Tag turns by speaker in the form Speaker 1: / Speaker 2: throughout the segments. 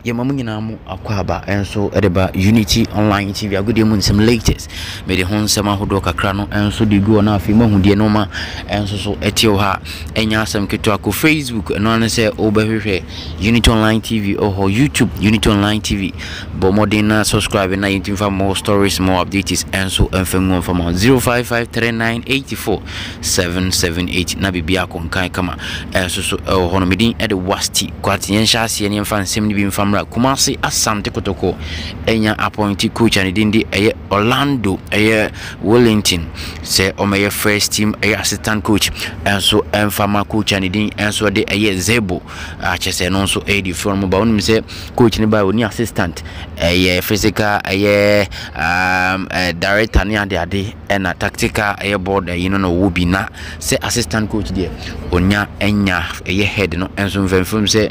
Speaker 1: ye mamu nyina mu akwaba enso edeba Unity Online TV agudie mu nsem latest me de ho nsem ahodo kakra no enso de go na afi mahudie no ma enso so etio ha enya asem keto ako Facebook no an se obehwehwe Unity Online TV or YouTube Unity Online TV bo modern na subscribe na yintim for more stories, more updates enso enfengu from 0553984778 na bibia konkan kama enso so hono medin e de wasti kwat yen hyase ne mfa nsem ni bi mfamra Kumasi Asante Kotoko enya appointee coach and dindi eye Olando eye Wellington say omeye first team eye assistant coach enso emfama coach and din enso de eye Zebo achese no so edi from ba onim say coach ni ba oni assistant eye physical eye director ni ade na tactical eye board you know no wo bi na say assistant coach there onya enya eye head no enso mfamfam say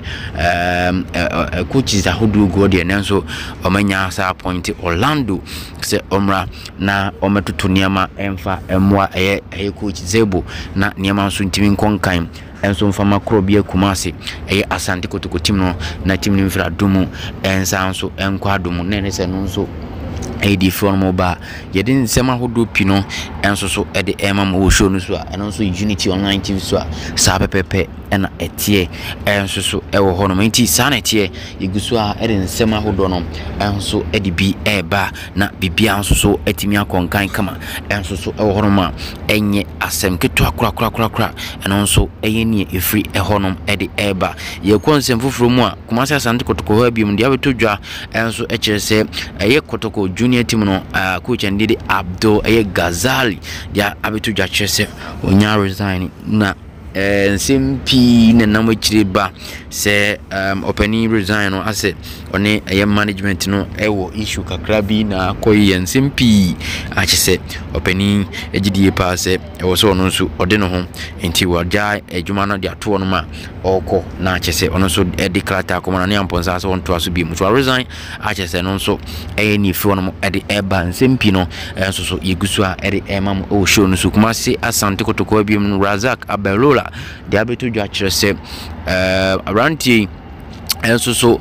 Speaker 1: coaches ahodo go there nanso omanya sa appointee Olando say omra na ometoto niama emfa emwa eye coach Zebo na niama nso ntimi nkonkan enso mfama krobia Kumasi eye Asante Kotoko team no na team ni mfra domu ensa nso enkwa domu na ne se no nso edi form ba yedin sema hodo pino enso so ede emam wo show no so eno so Unity Online TV so sa pepepe ena etie enso so ewo hono menti sana etie iguso a ede sema hodo no enso ede bi eba na bibia enso so etimi akonkan kama enso so ewo hono ma enye asem keto akura eno so eye nie efri ehonom ede eba ye konsem foforo mu a Kumasi Asante Kotoko ha bi mu dia betodwa enso echese eye Kotoko junior team no coach and did Abdul Gazali dia abetudwa chese onya resign na SMP na namwechire ba se opening resign no ase one management no ewo issue kakra bi na koyi SMP achese opening ejidie pa se ewo so no nso ode no ho enti waja ejuma no dia to no ma oko na achese ono so declare akoma na amponsa so onto aso bi mu to resign achese no nso ni fo no ede eba SMP no enso so yegusu a ede emam o show no so Kumasi Asante Kotoko bi mu Razak Abelola they are to judge say around the also so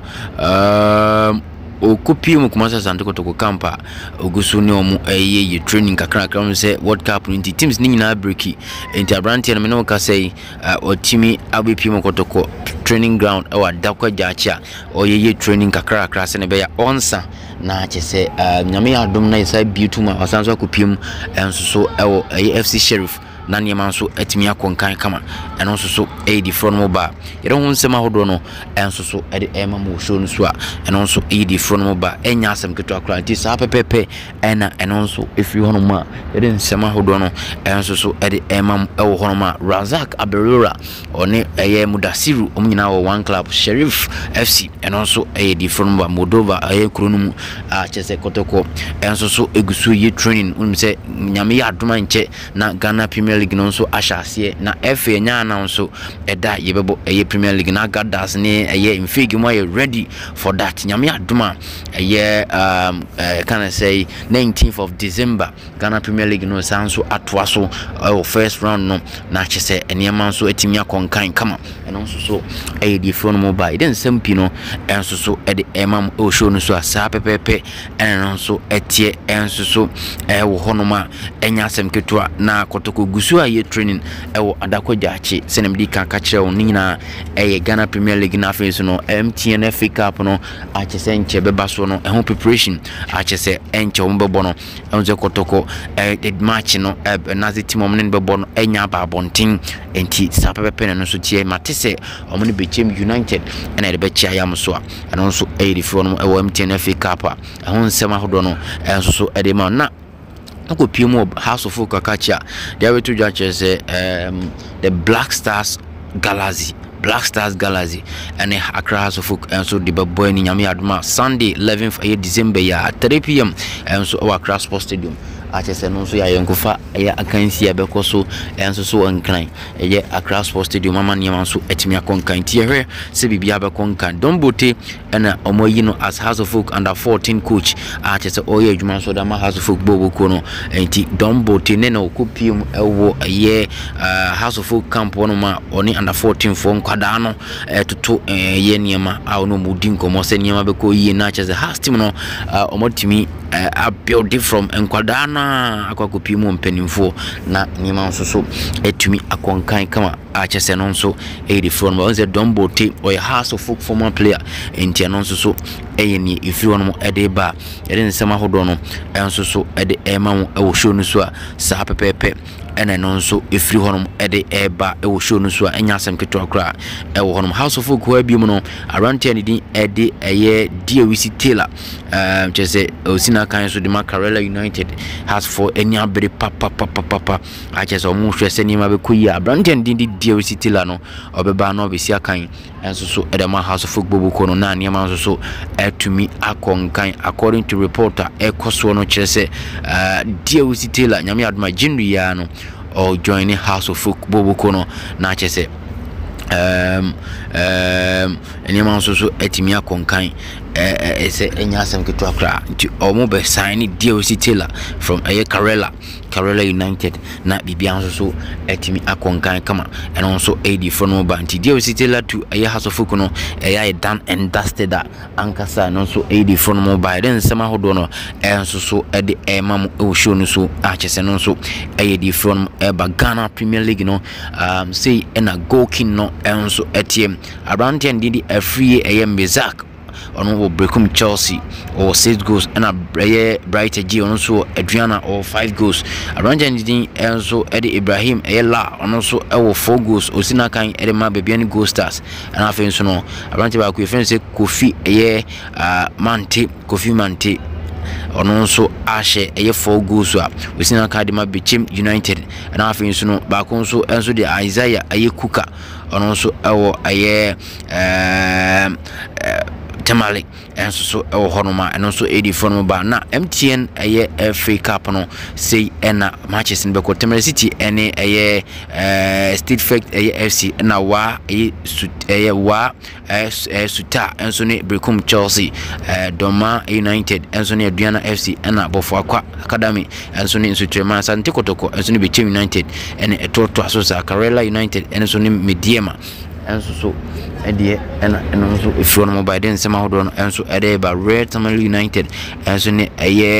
Speaker 1: okupi mu Kumasi Asante Kotoko campa ogusu ne omu eye training kakra kakra say World Cup ni teams ni nyina breaki enti abrante na me no ka say otimi abepi mu Kotoko training ground awa dakwa jacha oyeye training kakra kakra se ne be ya onsa na chese nyame adom na isa biutuma osanso akopiem enso so ewo FC Sheriff na niema nso etimi akonkan kama eno nso so edi front mobile yero hu nsema hodo no enso so edi ema mo show nso a eno nso edi front mobile enya asem keto akra nti sa pepepe ena eno nso efi hono ma yedi nsema hodo no enso so edi ema ewo hono ma Razak Aberora one eye Mudasiru omnyina wo one club Sheriff FC eno nso edi front mobile Moldova eye kronum a chese Kotoko enso so egusu ye training unse nyame ya adoma nche na Ghana Premier League no so ashase na FA nya na so eda yebebo eye Premier League na gadas ne eye mfigi mo ye ready for that nyame adoma eye can I say 19th of December Ghana Premier League no sanso atwa so first round no na chese eniema so etimi akonkan kama eno so eye di phone mobile den sempi no enso so ede emam o show no so asa pepepe eno so etie enso so wo honoma enya asem ketua na Kotoko gusu a ye training ewo adakwa jachi senemdi kan ka kire won nyina eye Ghana Premier League na face no MTN FA Cup no achese nche beba so no ehon preparation achese enche wo bebo no enze Kotoko match no nazi team omne bebo no enya ba bontin enti sapepe no so tie matese omne bechem United ena de bechi ayam so a eno so eye di fo no ewo MTN FA Cup a ehon sema hodo no enso so ede ma na ko piemo House of Kakacha they were to judge the Black Stars Galaxy and Accra House of Folk and so the boy ni nyame aduma Sunday 11th December ya 3 p.m. and so our Accra Sports Stadium achese no so ya yenkofa ya akansi ya bekoso enso so ankran eye Accra Sports Stadium mama niam so etimi akonkan tie hwe se bibia bekonkan donbotey na omoyi no as House of Folk under 14 coach achese oye adwuma so da ma House of Folk boboko no enti donbotey ne na okopiem ewo eye House of Folk camp wono ma oni under 14 fo nkwada no toto ye niam a ono mudi nkomo se niam beko yi na achese has team no omotimi a build from nkwada na akwakopimu mpanimfo na niam so etumi akonkan kama achese no so the front but once donbotey or House of Folk former player enti anonso so ni if you want ede ba ede nsema hodo no enso so ede ema mo e show no so a sa pepepe ene nonso efri honom ede eba e show no so a enya asem keto kra e wo honom House of Folk wa bi mu no around 10 din ede eye DWC Taylor chese osina kan so de Macarella United has for enya bere papa achese o mu hwese ni ma be koyi around 10 din DWC Taylor no obeba no be sia kan enso so ede ma House of Folk boboko no na niam anso so etumi akonkan according to reporter ekoso no chese DWC Taylor nyame aduma jindu ya no or joining House of Folk boboko no na chese niam anso so etimi akonkan ese enya asem keto akra nti omo be sign DWC Taylor from Carella United na bibia nso so etimi akonkan kama and also AD for no banti DWC Taylor to House of Folk no done and dusted that ankasa no so AD for no by then sama hodo no enso so ede emam e show no so achese no so AD from Ghana Premier League no say na goal king no enso etiem around 10 did a free Mezak ono breakum Chelsea or 6 goals and a brighter G on so Adriana or 5 goals around Janidin enso Eddie Ibrahim la on also 4 goals osina kan edema bebiani goal stars and afen so no around ba ku friend say Kofi Mante ono so ashe 4 goals a osina kadima Bechem United and afen so no ba ko so enso de Isaiah Kuka ono so Tamale and so honoma and also 84 ba na MTN FA Cup no say na matches in Beko Tamale City any State Fact FC na wa Suta and so ne Brekum Chelsea Doma United and so ne Aduana FC and Bofo Akwa Academy and so ne Sutrema Sante Kotoko and so ne Bechem United and Toto Asosa Carella United and so ne Mediema and so and also if you want by then some hold on and so ba Red Tamale United and so ne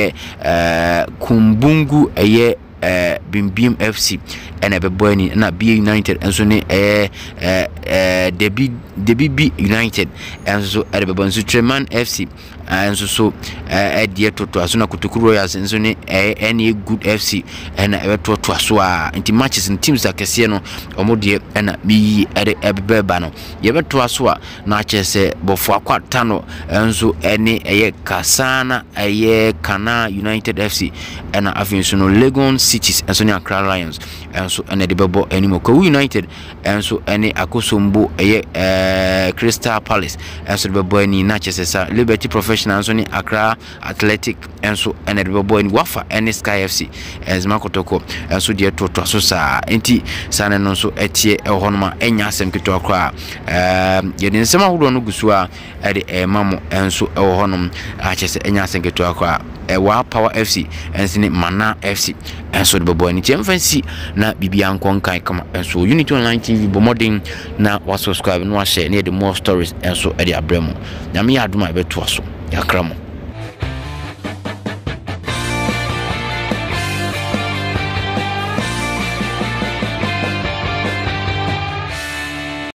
Speaker 1: Kumbungu Bimbim FC and Ebeboyni na B United and so ne DBB United and so Ebebonsu Treman FC and so dear to asuna Kotoko Royals and so ne any good FC and to aswa into matches and teams that Casiano or Modie and me at Ebebano yebe to aswa na chese bofo akwatano and so any Kasana Kana United FC and Afinsuno Legon Cities and so ne Accra Lions and so and the Bebo anymore United and so any Akosombo Crystal Palace and so the Bebo any Natchez Liberty Professional and so Accra Athletic and so and the Bebo in Wafa and Sky FC as Kotoko and so dear to Sosa enti sana no so etie honoma enya asem keto akra yedin sema hodo no gusua e de mamo enso honom achese enya asem keto akra wa Power FC enso ne Mana FC enso de Bebo ni chemfansi na bibia nkonkan kama enso Unity Online TV bomodin na wa subscribe no wa share ne de more stories enso e de abremo nyame ya aduma e beto aso yakramo